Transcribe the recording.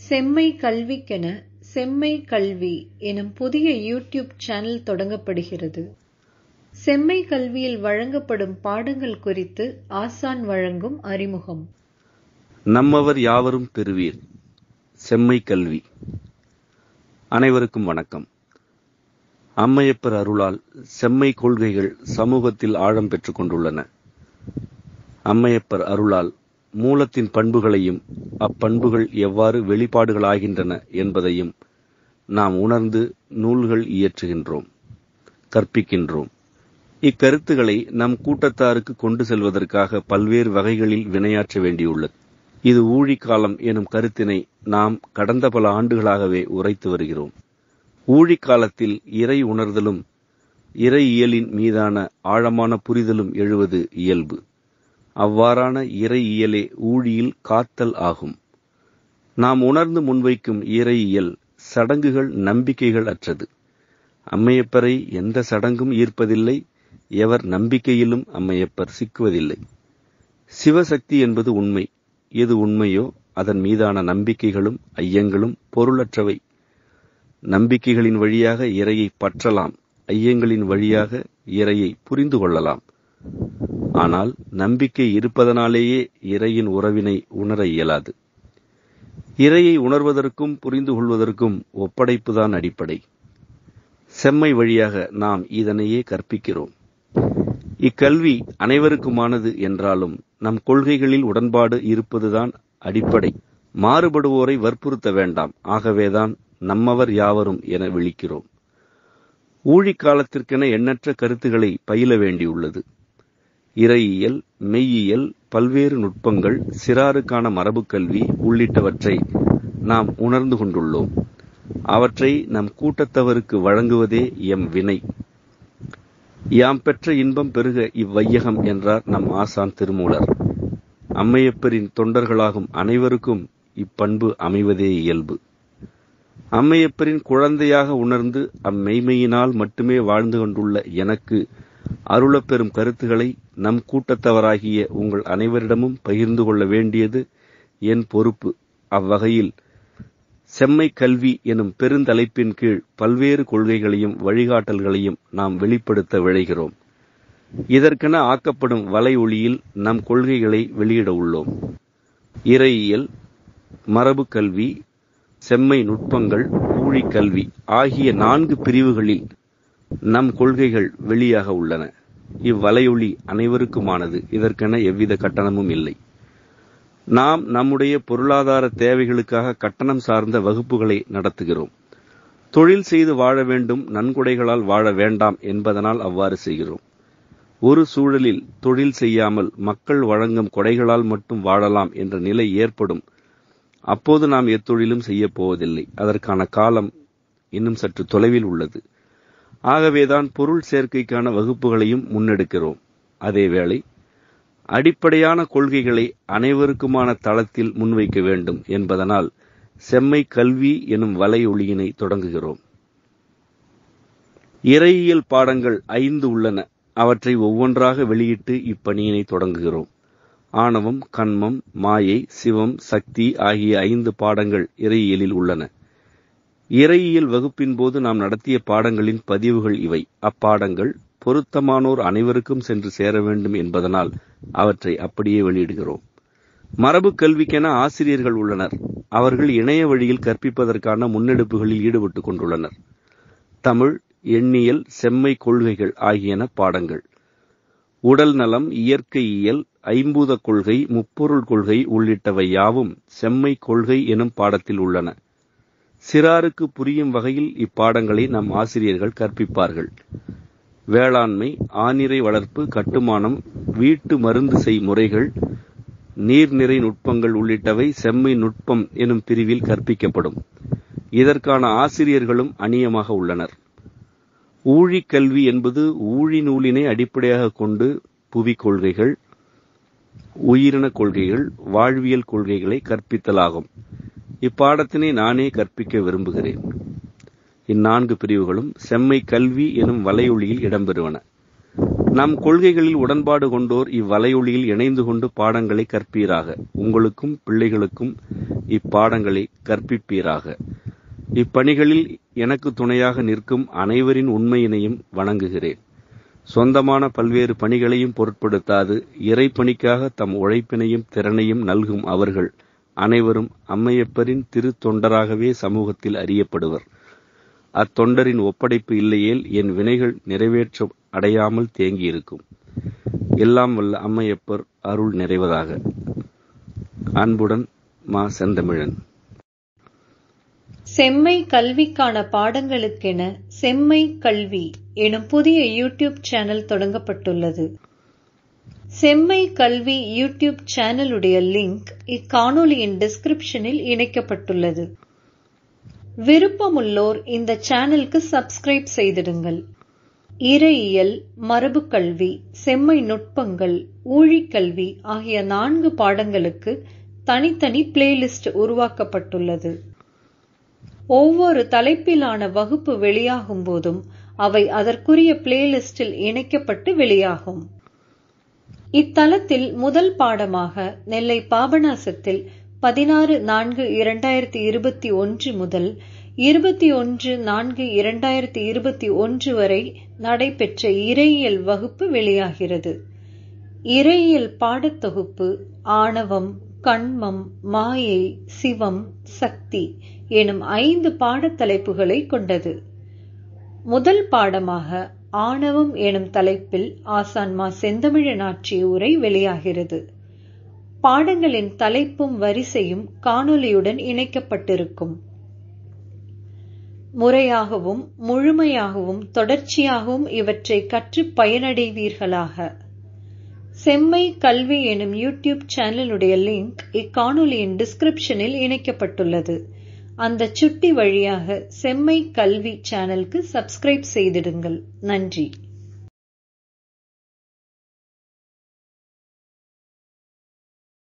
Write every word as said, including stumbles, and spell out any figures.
செம்மை கல்விக்கென செம்மை கல்வி எனும் புதிய யூடியூப் சேனல் தொடங்கப்படுகிறது. செம்மை கல்வியில் வழங்கப்படும் பாடங்கள் குறித்து ஆசான் வழங்கும் அறிமுகம். நம்மவர் யாவரும் பெறுவீர். செம்மை கல்வி. அனைவருக்கும் வணக்கம். அம்மையப்பர் அருளால் செம்மை கொள்கைகள் சமூகத்தில் ஆழம் பெற்றுக் கொண்டுள்ளன. அம்மையப்பர் அருளால் மூலத்தின் பண்புகளையும் அப்பண்புகள் எவ்வாறு வெளிப்பாடுகளாகின்றன என்பதையும் நாம் உணர்ந்து நூல்கள் இயற்றுகின்றோம், கற்பிக்கின்றோம். இக்கருத்துக்களை நம் கூட்டத்தாருக்கு கொண்டு செல்வதற்காக பல்வேறு வகைகளில் வினையாற்ற வேண்டியுள்ளது. இது ஊழிக்காலம் எனும் கருத்தினை நாம் கடந்த பல ஆண்டுகளாகவே உரைத்து வருகிறோம். ஊழிக்காலத்தில் இறை உணர்தலும் இறை இயலின் மீதான ஆழமான புரிதலும் எழுவது இயல்பு. அவ்வாறான இறை இயலே ஊழியில் காத்தல் ஆகும். நாம் உணர்ந்து முன்வைக்கும் இறை இயல் சடங்குகள், நம்பிக்கைகள் அற்றது. அம்மையப்பரை எந்த சடங்கும் ஈர்ப்பதில்லை, எவர் நம்பிக்கையிலும் அம்மையப்பர் சிக்குவதில்லை. சிவசக்தி என்பது உண்மை. எது உண்மையோ அதன் மீதான நம்பிக்கைகளும் ஐயங்களும் பொருளற்றவை. நம்பிக்கைகளின் வழியாக இறையை பற்றலாம், ஐயங்களின் வழியாக இறையை புரிந்து கொள்ளலாம். ஆனால் நம்பிக்கை இருப்பதனாலேயே இறையின் உறவினை உணர இயலாது. இறையை உணர்வதற்கும் புரிந்து கொள்வதற்கும் ஒப்படைப்புதான் அடிப்படை. செம்மை வழியாக நாம் இதனையே கற்பிக்கிறோம். இக்கல்வி அனைவருக்குமானது என்றாலும் நம் கொள்கைகளில் உடன்பாடு இருப்பதுதான் அடிப்படை. மாறுபடுவோரை வற்புறுத்த வேண்டாம். ஆகவேதான் நம்மவர் யாவரும் என விழிக்கிறோம். ஊழிக்காலத்திற்கென எண்ணற்ற கருத்துக்களை பயில வேண்டியுள்ளது. இறையியல், மெய்யியல், பல்வேறு நுட்பங்கள், சிறாருக்கான மரபு கல்வி உள்ளிட்டவற்றை நாம் உணர்ந்து கொண்டுள்ளோம். அவற்றை நம் கூட்டத்தவருக்கு வழங்குவதே எம் வினை. யாம் பெற்ற இன்பம் பெருக இவ்வையகம் என்றார் நம் ஆசான் திருமூலர். அம்மையப்பரின் தொண்டர்களாகும் அனைவருக்கும் இப்பண்பு அமைவதே இயல்பு. அம்மையப்பரின் குழந்தையாக உணர்ந்து அம்மெய்மையினால் மட்டுமே வாழ்ந்து கொண்டுள்ள எனக்கு அருளப்பெறும் கருத்துக்களை நம் கூட்டத்தவராகிய உங்கள் அனைவரிடமும் பகிர்ந்து கொள்ள வேண்டியது என் பொறுப்பு. அவ்வகையில் செம்மை கல்வி எனும் பெருந்தலைப்பின் கீழ் பல்வேறு கொள்கைகளையும் வழிகாட்டல்களையும் நாம் வெளிப்படுத்த விழைகிறோம். இதற்கென ஆக்கப்படும் வலை ஒளியில் நம் கொள்கைகளை வெளியிட உள்ளோம். இறையியல், மரபு கல்வி, செம்மை நுட்பங்கள், ஊழிக்கல்வி ஆகிய நான்கு பிரிவுகளில் நம் கொள்கைகள் வெளியாக உள்ளன. இவ்வலையொலி அனைவருக்குமானது. இதற்கென எவ்வித கட்டணமும் இல்லை. நாம் நம்முடைய பொருளாதார தேவைகளுக்காக கட்டணம் சார்ந்த வகுப்புகளை நடத்துகிறோம். தொழில் செய்து வாழ வேண்டும், நன்கொடைகளால் வாழ வேண்டாம் என்பதனால் அவ்வாறு செய்கிறோம். ஒரு சூழலில் தொழில் செய்யாமல் மக்கள் வழங்கும் கொடைகளால் மட்டும் வாழலாம் என்ற நிலை ஏற்படும். அப்போது நாம் எத்தொழிலும் செய்ய போவதில்லை. அதற்கான காலம் இன்னும் சற்று தொலைவில் உள்ளது. ஆகவேதான் பொருள் சேர்க்கைக்கான வகுப்புகளையும் முன்னெடுக்கிறோம். அதேவேளை அடிப்படையான கொள்கைகளை அனைவருக்குமான தளத்தில் முன்வைக்க வேண்டும் என்பதனால் செம்மை கல்வி எனும் வலை ஒளியினை தொடங்குகிறோம். இறையியல் பாடங்கள் ஐந்து உள்ளன. அவற்றை ஒவ்வொன்றாக வெளியிட்டு இப்பணியினை தொடங்குகிறோம். ஆணவம், கன்மம், மாயை, சிவம், சக்தி ஆகிய ஐந்து பாடங்கள் இறையியலில் உள்ளன. இறையியல் வகுப்பின் போது நாம் நடத்திய பாடங்களின் பதிவுகள் இவை. அப்பாடங்கள் பொருத்தமானோர் அனைவருக்கும் சென்று சேர வேண்டும் என்பதனால் அவற்றை அப்படியே வெளியிடுகிறோம். மரபு கல்விக்கென ஆசிரியர்கள் உள்ளனர். அவர்கள் இணைய வழியில் கற்பிப்பதற்கான முன்னெடுப்புகளில் ஈடுபட்டுக் கொண்டுள்ளனர். தமிழ், எண்ணியல், செம்மை கொள்கைகள் ஆகியன பாடங்கள். உடல் நலம், இயற்கையியல், ஐம்பூத கொள்கை, முப்பொருள் கொள்கை உள்ளிட்டவை யாவும் செம்மை கொள்கை எனும் பாடத்தில் உள்ளன. சிறாருக்கு புரியும் வகையில் இப்பாடங்களை நம் ஆசிரியர்கள் கற்பிப்பார்கள். வேளாண்மை, ஆநிறை வளர்ப்பு, கட்டுமானம், வீட்டு மருந்து செய் முறைகள், நீர்நிறை நுட்பங்கள் உள்ளிட்டவை செம்மை நுட்பம் எனும் பிரிவில் கற்பிக்கப்படும். இதற்கான ஆசிரியர்களும் அநியமாக உள்ளனர். ஊழிக்கல்வி என்பது ஊழி நூலினை அடிப்படையாக கொண்டு புவி கொள்கைகள், உயிரின கொள்கைகள், வாழ்வியல் கொள்கைகளை கற்பித்தலாகும். இப்பாடத்தினை நானே கற்பிக்க விரும்புகிறேன். இந்நான்கு பிரிவுகளும் செம்மை கல்வி எனும் வலையொளியில் இடம்பெறுவன. நம் கொள்கைகளில் உடன்பாடு கொண்டோர் இவ்வலையொலியில் இணைந்து கொண்டு பாடங்களை கற்பீராக. உங்களுக்கும் பிள்ளைகளுக்கும் இப்பாடங்களை கற்பிப்பீராக. இப்பணிகளில் எனக்கு துணையாக நிற்கும் அனைவரின் உண்மையினையும் வணங்குகிறேன். சொந்தமான பல்வேறு பணிகளையும் பொருட்படுத்தாது இறைப்பணிக்காக தம் உழைப்பினையும் திறனையும் நல்கும் அவர்கள் அனைவரும் அம்மையப்பரின் திரு தொண்டராகவே சமூகத்தில் அறியப்படுவர். அத்தொண்டரின் ஒப்படைப்பு இல்லையேல் என் வினைகள் நிறைவேற்ற அடையாமல் தேங்கியிருக்கும். எல்லாம் வல்ல அம்மையப்பர் அருள் நிறைவதாக. அன்புடன் மா. செந்தமிழன். செம்மை கல்விக்கான பாடங்களுக்கென செம்மை கல்வி எனும் புதிய யூடியூப் சேனல் தொடங்கப்பட்டுள்ளது. செம்மை கல்வி யூடியூப் சேனலுடைய லிங்க் இக்காணொலியின் டிஸ்கிரிப்ஷனில் இணைக்கப்பட்டுள்ளது. விருப்பமுள்ளோர் இந்த சேனலுக்கு சப்ஸ்கிரைப் செய்திடுங்கள். இறையியல், மரபு கல்வி, செம்மை நுட்பங்கள், ஊழிக்கல்வி ஆகிய நான்கு பாடங்களுக்கு தனித்தனி பிளேலிஸ்ட் உருவாக்கப்பட்டுள்ளது. ஒவ்வொரு தலைப்பிலான வகுப்பு வெளியாகும் போதும் அவை அதற்குரிய பிளேலிஸ்டில் இணைக்கப்பட்டு வெளியாகும். இத்தலத்தில் முதல் பாடமாக நெல்லை பாபநாசத்தில் பதினாறு நான்கு இரண்டாயிரத்தி இருபத்தி ஒன்று முதல் இருபத்தி ஒன்று நான்கு இரண்டாயிரத்தி இருபத்தி ஒன்று வரை நடைபெற்ற இறையியல் வகுப்பு வெளியாகிறது. இறையியல் பாடத்தொகுப்பு ஆணவம், கண்மம், மாயை, சிவம், சக்தி எனும் ஐந்து பாடத்தலைப்புகளை கொண்டது. முதல் பாடமாக ஆணவம் எனும் தலைப்பில் ஆசான் மா. செந்தமிழன் ஆற்றிய உரை வெளியாகிறது. பாடங்களின் தலைப்பும் வரிசையும் காணொலியுடன் இணைக்கப்பட்டிருக்கும். முறையாகவும் முழுமையாகவும் தொடர்ச்சியாகவும் இவற்றை கற்று பயனடைவீர்களாக. செம்மை கல்வி எனும் யூடியூப் சேனலுடைய லிங்க் இக்காணொலியின் டிஸ்கிரிப்ஷனில் இணைக்கப்பட்டுள்ளது. அந்த சுட்டி வழியாக செம்மை கல்வி சேனலுக்கு சப்ஸ்கிரைப் செய்திடுங்கள். நன்றி.